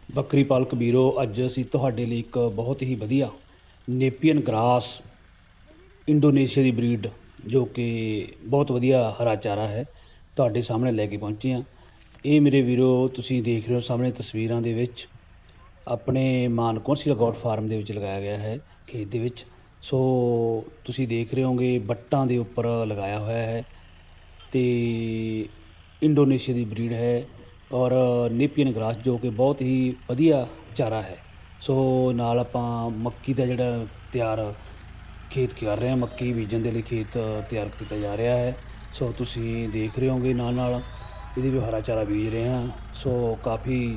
ਬੱਕਰੀ ਪਾਲਕ ਵੀਰੋ, ਅੱਜ ਅਸੀਂ ਤੁਹਾਡੇ ਲਈ ਇੱਕ ਬਹੁਤ ਹੀ ਵਧੀਆ ਨੇਪੀਅਨ ਗਰਾਸ ਇੰਡੋਨੇਸ਼ੀਆ ਦੀ ਬਰੀਡ, ਜੋ ਕਿ ਬਹੁਤ ਵਧੀਆ ਹਰਾ ਚਾਰਾ ਹੈ, ਤੁਹਾਡੇ ਸਾਹਮਣੇ ਲੈ ਕੇ ਪਹੁੰਚੇ ਹਾਂ। ਇਹ ਮੇਰੇ ਵੀਰੋ, ਤੁਸੀਂ ਦੇਖ ਰਹੇ ਹੋ ਸਾਹਮਣੇ ਤਸਵੀਰਾਂ ਦੇ ਵਿੱਚ, ਆਪਣੇ ਮਾਨਕੌਂਸਿਲ ਗੋਟ ਫਾਰਮ ਦੇ ਵਿੱਚ ਲਗਾਇਆ ਗਿਆ ਹੈ, ਖੇਤ ਦੇ ਵਿੱਚ। ਸੋ ਤੁਸੀਂ ਦੇਖ ਰਹੇ ਹੋਗੇ ਵੱਟਾਂ ਦੇ ਉੱਪਰ ਲਗਾਇਆ ਹੋਇਆ ਹੈ, ਅਤੇ ਇੰਡੋਨੇਸ਼ੀਆ ਦੀ ਬਰੀਡ ਹੈ ਔਰ ਨੇਪੀਅਨ ਗਰਾਸ, ਜੋ ਕਿ ਬਹੁਤ ਹੀ ਵਧੀਆ ਚਾਰਾ ਹੈ। ਸੋ ਨਾਲ ਆਪਾਂ ਮੱਕੀ ਦਾ ਜਿਹੜਾ ਤਿਆਰ ਖੇਤ ਕਰ ਰਹੇ ਹਾਂ, ਮੱਕੀ ਬੀਜਣ ਦੇ ਲਈ ਖੇਤ ਤਿਆਰ ਕੀਤਾ ਜਾ ਰਿਹਾ ਹੈ। ਸੋ ਤੁਸੀਂ ਦੇਖ ਰਹੇ ਹੋਗੇ ਨਾਲ ਨਾਲ ਇਹਦੇ ਵੀ ਹਰਾ ਚਾਰਾ ਬੀਜ ਰਹੇ ਹਾਂ। ਸੋ ਕਾਫੀ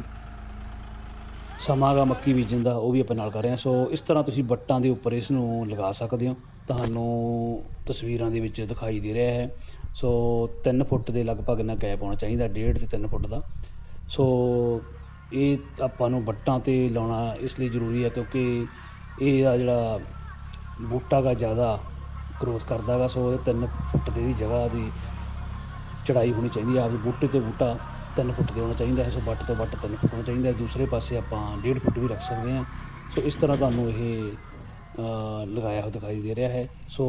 ਸਮਾਂ ਗਾ ਮੱਕੀ ਬੀਜਣ ਦਾ, ਉਹ ਵੀ ਆਪਾਂ ਨਾਲ ਕਰ ਰਹੇ ਹਾਂ। ਸੋ ਇਸ ਤਰ੍ਹਾਂ ਤੁਸੀਂ ਵੱਟਾਂ ਦੇ ਉੱਪਰ ਇਸ ਨੂੰ ਲਗਾ ਸਕਦੇ ਹੋ, ਤੁਹਾਨੂੰ ਤਸਵੀਰਾਂ ਦੇ ਵਿੱਚ ਦਿਖਾਈ ਦੇ ਰਿਹਾ ਹੈ। ਸੋ 3 ਫੁੱਟ ਦੇ ਲਗਭਗ ਇੰਨਾ ਗੈਪ ਹੋਣਾ ਚਾਹੀਦਾ, 1.5 ਤੇ 3 ਫੁੱਟ ਦਾ। ਸੋ ਇਹ ਆਪਾਂ ਨੂੰ ਵੱਟਾਂ 'ਤੇ ਲਾਉਣਾ ਇਸ ਲਈ ਜ਼ਰੂਰੀ ਹੈ, ਕਿਉਂਕਿ ਇਹਦਾ ਜਿਹੜਾ ਬੂਟਾ ਗਾ ਜ਼ਿਆਦਾ ਗਰੋਥ ਕਰਦਾ ਗਾ। ਸੋ ਇਹ 3 ਫੁੱਟ ਦੀ ਜਗ੍ਹਾ ਦੀ ਚੜਾਈ ਹੋਣੀ ਚਾਹੀਦੀ ਹੈ। ਆਪਦੇ ਬੂਟੇ ਤੋਂ ਬੂਟਾ 3 ਫੁੱਟ 'ਤੇ ਹੋਣਾ ਚਾਹੀਦਾ ਹੈ। ਸੋ ਵੱਟ ਤੋਂ ਵੱਟ 3 ਫੁੱਟ ਹੋਣਾ ਚਾਹੀਦਾ ਹੈ। ਦੂਸਰੇ ਪਾਸੇ ਆਪਾਂ 1.5 ਫੁੱਟ ਵੀ ਰੱਖ ਸਕਦੇ ਹਾਂ। ਸੋ ਇਸ ਤਰ੍ਹਾਂ ਤੁਹਾਨੂੰ ਇਹ ਲਗਾਇਆ ਹੋਇਆ ਦਿਖਾਈ ਦੇ ਰਿਹਾ ਹੈ। ਸੋ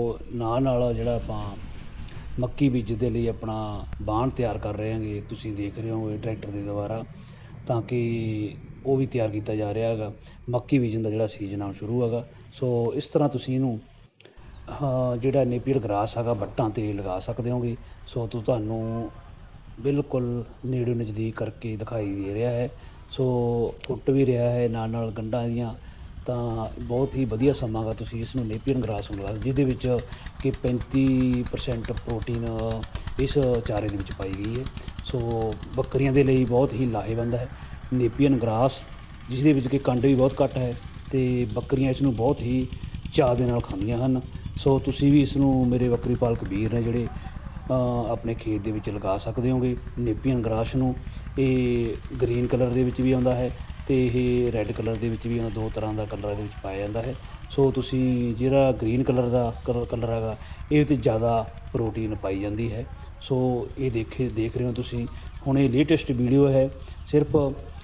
ਨਾਲ ਜਿਹੜਾ ਆਪਾਂ ਮੱਕੀ ਬੀਜਣ ਦੇ ਲਈ ਆਪਣਾ ਬਾਣ ਤਿਆਰ ਕਰ ਰਹੇ ਹਾਂਗੇ, ਤੁਸੀਂ ਦੇਖ ਰਹੇ ਹੋ ਟਰੈਕਟਰ ਦੇ ਦੁਆਰਾ, ਤਾਂ ਕਿ ਉਹ ਵੀ ਤਿਆਰ ਕੀਤਾ ਜਾ ਰਿਹਾ ਹੈਗਾ। ਮੱਕੀ ਬੀਜਣ ਦਾ ਜਿਹੜਾ ਸੀਜ਼ਨ ਆ ਸ਼ੁਰੂ ਹੈਗਾ। ਸੋ ਇਸ ਤਰ੍ਹਾਂ ਤੁਸੀਂ ਇਹਨੂੰ ਜਿਹੜਾ ਨੇਪੀਅਰ ਗਰਾਸ ਹੈਗਾ ਵੱਟਾਂ 'ਤੇ ਲਗਾ ਸਕਦੇ ਹੋਗੇ। ਸੋ ਤੁਹਾਨੂੰ ਬਿਲਕੁਲ ਨੇੜੇ ਨਜ਼ਦੀਕ ਕਰਕੇ ਦਿਖਾਈ ਦੇ ਰਿਹਾ ਹੈ। ਸੋ ਫੁੱਟ ਵੀ ਰਿਹਾ ਹੈ ਨਾਲ ਨਾਲ ਗੰਢਾਂ ਇਹਦੀਆਂ, ਤਾਂ ਬਹੁਤ ਹੀ ਵਧੀਆ ਸਮਾਂ ਗਾ ਤੁਸੀਂ ਇਸ ਨੂੰ ਨੇਪੀਅਨ ਗਰਾਸ ਨੂੰ ਲਗਾ, ਜਿਹਦੇ ਵਿੱਚ ਕਿ 35% ਪ੍ਰੋਟੀਨ ਇਸ ਚਾਰੇ ਦੇ ਵਿੱਚ ਪਾਈ ਗਈ ਹੈ। ਸੋ ਬੱਕਰੀਆਂ ਦੇ ਲਈ ਬਹੁਤ ਹੀ ਲਾਹੇਵੰਦ ਹੈ ਨੇਪੀਅਨ ਗਰਾਸ, ਜਿਸ ਦੇ ਵਿੱਚ ਕਿ ਕੰਡ ਵੀ ਬਹੁਤ ਘੱਟ ਹੈ, ਅਤੇ ਬੱਕਰੀਆਂ ਇਸ ਨੂੰ ਬਹੁਤ ਹੀ ਚਾਅ ਦੇ ਨਾਲ ਖਾਂਦੀਆਂ ਹਨ। ਸੋ ਤੁਸੀਂ ਵੀ ਇਸ ਨੂੰ, ਮੇਰੇ ਬੱਕਰੀ ਪਾਲਕ ਵੀਰ ਨੇ ਜਿਹੜੇ, ਆਪਣੇ ਖੇਤ ਦੇ ਵਿੱਚ ਲਗਾ ਸਕਦੇ ਹੋਗੇ ਨੇਪੀਅਨ ਗਰਾਸ ਨੂੰ। ਇਹ ਗਰੀਨ ਕਲਰ ਦੇ ਵਿੱਚ ਵੀ ਆਉਂਦਾ ਹੈ, ਅਤੇ ਇਹ ਰੈੱਡ ਕਲਰ ਦੇ ਵਿੱਚ ਵੀ ਆਉਂਦਾ, 2 ਤਰ੍ਹਾਂ ਦਾ ਕਲਰ ਇਹਦੇ ਵਿੱਚ ਪਾਇਆ ਜਾਂਦਾ ਹੈ। ਸੋ ਤੁਸੀਂ ਜਿਹੜਾ ਗਰੀਨ ਕਲਰ ਦਾ ਕਲਰ ਹੈਗਾ, ਇਹ 'ਤੇ ਜ਼ਿਆਦਾ ਪ੍ਰੋਟੀਨ ਪਾਈ ਜਾਂਦੀ ਹੈ। ਸੋ ਇਹ ਦੇਖ ਰਹੇ ਹੋ ਤੁਸੀਂ, ਹੁਣ ਇਹ ਲੇਟੈਸਟ ਵੀਡੀਓ ਹੈ, ਸਿਰਫ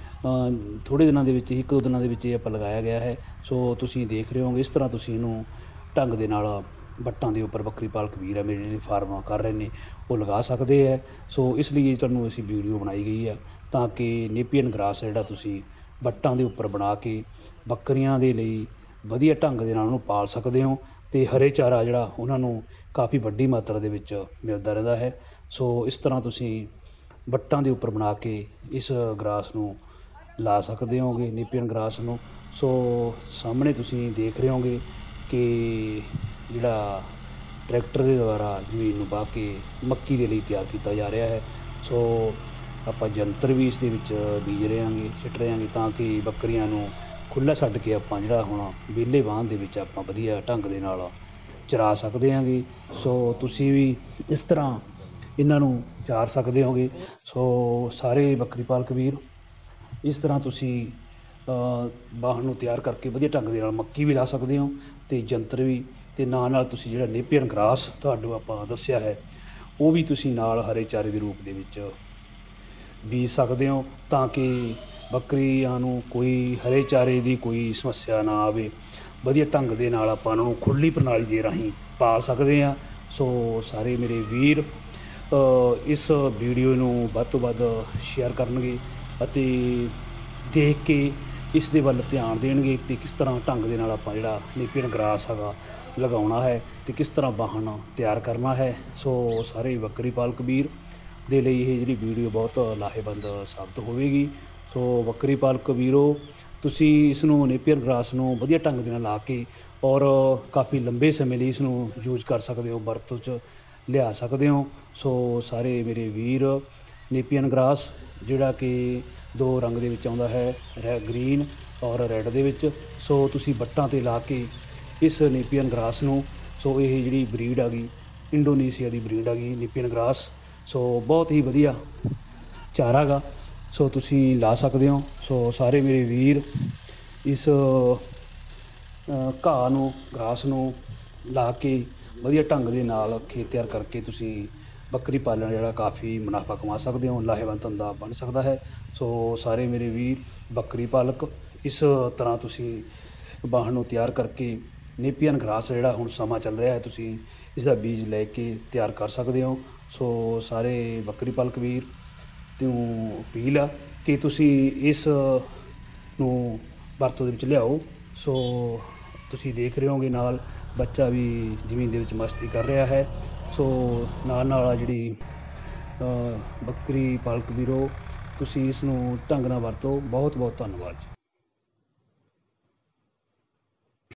ਥੋੜ੍ਹੇ ਦਿਨਾਂ ਦੇ ਵਿੱਚ, 1-2 ਦਿਨਾਂ ਦੇ ਵਿੱਚ ਇਹ ਆਪਾਂ ਲਗਾਇਆ ਗਿਆ ਹੈ। ਸੋ ਤੁਸੀਂ ਦੇਖ ਰਹੇ ਹੋਗੇ ਇਸ ਤਰ੍ਹਾਂ ਤੁਸੀਂ ਇਹਨੂੰ ਢੰਗ ਦੇ ਨਾਲ ਵੱਟਾਂ ਦੇ ਉੱਪਰ ਬੱਕਰੀ ਪਾਲਕ ਵੀਰ ਹੈ ਮੇਰੇ, ਜਿਹੜੇ ਫਾਰਮ ਕਰ ਰਹੇ ਨੇ, ਉਹ ਲਗਾ ਸਕਦੇ ਹੈ। ਸੋ ਇਸ ਲਈ ਤੁਹਾਨੂੰ ਅਸੀਂ ਵੀਡੀਓ ਬਣਾਈ ਗਈ ਆ, ਤਾਂ ਕਿ ਨੇਪੀਅਨ ਗਰਾਸ ਜਿਹੜਾ ਤੁਸੀਂ ਵੱਟਾਂ ਦੇ ਉੱਪਰ ਬਣਾ ਕੇ ਬੱਕਰੀਆਂ ਦੇ ਲਈ ਵਧੀਆ ਢੰਗ ਦੇ ਨਾਲ ਉਹਨੂੰ ਪਾਲ ਸਕਦੇ ਹੋ, ਅਤੇ ਹਰੇ ਚਾਰਾ ਜਿਹੜਾ ਉਹਨਾਂ ਨੂੰ ਕਾਫੀ ਵੱਡੀ ਮਾਤਰਾ ਦੇ ਵਿੱਚ ਮਿਲਦਾ ਰਹਿੰਦਾ ਹੈ। ਸੋ ਇਸ ਤਰ੍ਹਾਂ ਤੁਸੀਂ ਵੱਟਾਂ ਦੇ ਉੱਪਰ ਬਣਾ ਕੇ ਇਸ ਗਰਾਸ ਨੂੰ ਲਾ ਸਕਦੇ ਹੋਗੇ, ਨੇਪੀਅਨ ਗਰਾਸ ਨੂੰ। ਸੋ ਸਾਹਮਣੇ ਤੁਸੀਂ ਦੇਖ ਰਹੇ ਹੋਗੇ ਕਿ ਜਿਹੜਾ ਟਰੈਕਟਰ ਦੇ ਦੁਆਰਾ ਜ਼ਮੀਨ ਨੂੰ ਵਾਹ ਕੇ ਮੱਕੀ ਦੇ ਲਈ ਤਿਆਰ ਕੀਤਾ ਜਾ ਰਿਹਾ ਹੈ। ਸੋ ਆਪਾਂ ਜੰਤਰ ਵੀ ਇਸ ਦੇ ਵਿੱਚ ਬੀਜ ਰਹੇ ਹਾਂਗੇ, ਸਿੱਟ ਰਹੇ ਹਾਂਗੇ, ਤਾਂ ਕਿ ਬੱਕਰੀਆਂ ਨੂੰ ਖੁੱਲ੍ਹਾ ਛੱਡ ਕੇ ਆਪਾਂ ਜਿਹੜਾ ਹੁਣ ਵਿਹਲੇ ਵਾਹਣ ਦੇ ਵਿੱਚ ਆਪਾਂ ਵਧੀਆ ਢੰਗ ਦੇ ਨਾਲ ਚਰਾ ਸਕਦੇ ਹਾਂਗੇ। ਸੋ ਤੁਸੀਂ ਵੀ ਇਸ ਤਰ੍ਹਾਂ ਇਹਨਾਂ ਨੂੰ ਚਾਰ ਸਕਦੇ ਹੋਗੇ। ਸੋ ਸਾਰੇ ਬੱਕਰੀ ਪਾਲਕ ਵੀਰ, ਇਸ ਤਰ੍ਹਾਂ ਤੁਸੀਂ ਵਾਹਣ ਨੂੰ ਤਿਆਰ ਕਰਕੇ ਵਧੀਆ ਢੰਗ ਦੇ ਨਾਲ ਮੱਕੀ ਵੀ ਲਾ ਸਕਦੇ ਹੋ, ਅਤੇ ਜੰਤਰ ਵੀ, ਅਤੇ ਨਾਲ ਤੁਸੀਂ ਜਿਹੜਾ ਨੇਪੀਅਨ ਗਰਾਸ ਤੁਹਾਨੂੰ ਆਪਾਂ ਦੱਸਿਆ ਹੈ, ਉਹ ਵੀ ਤੁਸੀਂ ਨਾਲ ਹਰੇ ਚਾਰੇ ਦੇ ਰੂਪ ਦੇ ਵਿੱਚ ਬੀਜ ਸਕਦੇ ਹੋ, ਤਾਂ ਕਿ ਬੱਕਰੀਆਂ ਨੂੰ ਕੋਈ ਹਰੇ ਚਾਰੇ ਦੀ ਕੋਈ ਸਮੱਸਿਆ ਨਾ ਆਵੇ। ਵਧੀਆ ਢੰਗ ਦੇ ਨਾਲ ਆਪਾਂ ਉਹਨਾਂ ਨੂੰ ਖੁੱਲ੍ਹੀ ਪ੍ਰਣਾਲੀ ਦੇ ਰਾਹੀਂ ਪਾਲ ਸਕਦੇ ਹਾਂ। ਸੋ ਸਾਰੇ ਮੇਰੇ ਵੀਰ ਇਸ ਵੀਡੀਓ ਨੂੰ ਵੱਧ ਤੋਂ ਵੱਧ ਸ਼ੇਅਰ ਕਰਨਗੇ, ਅਤੇ ਦੇਖ ਕੇ ਇਸ ਦੇ ਵੱਲ ਧਿਆਨ ਦੇਣਗੇ, ਅਤੇ ਕਿਸ ਤਰ੍ਹਾਂ ਢੰਗ ਦੇ ਨਾਲ ਆਪਾਂ ਜਿਹੜਾ ਨੇਪੀਅਨ ਗਰਾਸ ਹੈਗਾ ਲਗਾਉਣਾ ਹੈ, ਅਤੇ ਕਿਸ ਤਰ੍ਹਾਂ ਵਾਹਣ ਤਿਆਰ ਕਰਨਾ ਹੈ। ਸੋ ਸਾਰੇ ਬੱਕਰੀ ਪਾਲਕ ਵੀਰ ਦੇ ਲਈ ਇਹ ਜਿਹੜੀ ਵੀਡੀਓ ਬਹੁਤ ਲਾਹੇਵੰਦ ਸਾਬਤ ਹੋਵੇਗੀ। ਸੋ ਬੱਕਰੀ ਪਾਲਕ ਵੀਰੋ, ਤੁਸੀਂ ਇਸ ਨੂੰ ਨੇਪੀਅਨ ਗਰਾਸ ਨੂੰ ਵਧੀਆ ਢੰਗ ਦੇ ਨਾਲ ਲਾ ਕੇ ਔਰ ਕਾਫੀ ਲੰਬੇ ਸਮੇਂ ਲਈ ਇਸ ਨੂੰ ਯੂਜ ਕਰ ਸਕਦੇ ਹੋ, ਵਰਤੋਂ 'ਚ ਲਿਆ ਸਕਦੇ ਹੋ। ਸੋ ਸਾਰੇ ਮੇਰੇ ਵੀਰ, ਨੇਪੀਅਨ ਗਰਾਸ ਜਿਹੜਾ ਕਿ 2 ਰੰਗ ਦੇ ਵਿੱਚ ਆਉਂਦਾ ਹੈ, ਗਰੀਨ ਔਰ ਰੈੱਡ ਦੇ ਵਿੱਚ। ਸੋ ਤੁਸੀਂ ਵੱਟਾਂ 'ਤੇ ਲਾ ਕੇ ਇਸ ਨੇਪੀਅਨ ਗਰਾਸ ਨੂੰ, ਸੋ ਇਹ ਜਿਹੜੀ ਬਰੀਡ ਆ ਗਈ ਇੰਡੋਨੇਸ਼ੀਆ ਦੀ ਬਰੀਡ ਆ ਗਈ ਨੇਪੀਅਨ ਗਰਾਸ, ਸੋ ਬਹੁਤ ਹੀ ਵਧੀਆ ਚਾਰਾ ਗਾ। ਸੋ ਤੁਸੀਂ ਲਾ ਸਕਦੇ ਹੋ। ਸੋ ਸਾਰੇ ਮੇਰੇ ਵੀਰ ਇਸ ਘਾਹ ਨੂੰ, ਗਰਾਸ ਨੂੰ ਲਾ ਕੇ ਵਧੀਆ ਢੰਗ ਦੇ ਨਾਲ ਖੇਤ ਤਿਆਰ ਕਰਕੇ ਤੁਸੀਂ ਬੱਕਰੀ ਪਾਲਣ ਜਿਹੜਾ ਕਾਫੀ ਮੁਨਾਫਾ ਕਮਾ ਸਕਦੇ ਹੋ, ਲਾਹੇਵੰਦ ਧੰਦਾ ਬਣ ਸਕਦਾ ਹੈ। ਸੋ ਸਾਰੇ ਮੇਰੇ ਵੀਰ ਬੱਕਰੀ ਪਾਲਕ, ਇਸ ਤਰ੍ਹਾਂ ਤੁਸੀਂ ਵਾਹਣ ਨੂੰ ਤਿਆਰ ਕਰਕੇ ਨੇਪੀਅਨ ਗਰਾਸ ਜਿਹੜਾ ਹੁਣ ਸਮਾਂ ਚੱਲ ਰਿਹਾ ਹੈ, ਤੁਸੀਂ ਇਸ ਦਾ ਬੀਜ ਲੈ ਕੇ ਤਿਆਰ ਕਰ ਸਕਦੇ ਹੋ। ਸੋ ਸਾਰੇ ਬੱਕਰੀ ਪਾਲਕ ਵੀਰ ਤੋਂ ਅਪੀਲ ਆ ਕਿ ਤੁਸੀਂ ਇਸ ਨੂੰ ਵਰਤੋਂ ਦੇ ਵਿੱਚ ਲਿਆਓ। ਸੋ ਤੁਸੀਂ ਦੇਖ ਰਹੇ ਹੋਗੇ ਨਾਲ ਬੱਚਾ ਵੀ ਜ਼ਮੀਨ ਦੇ ਵਿੱਚ ਮਸਤੀ ਕਰ ਰਿਹਾ ਹੈ। ਸੋ ਨਾਲ ਨਾਲ ਆ ਜਿਹੜੀ ਬੱਕਰੀ ਪਾਲਕ ਵੀਰੋ, ਤੁਸੀਂ ਇਸ ਨੂੰ ਢੰਗ ਨਾਲ ਵਰਤੋ। ਬਹੁਤ ਬਹੁਤ ਧੰਨਵਾਦ ਜੀ।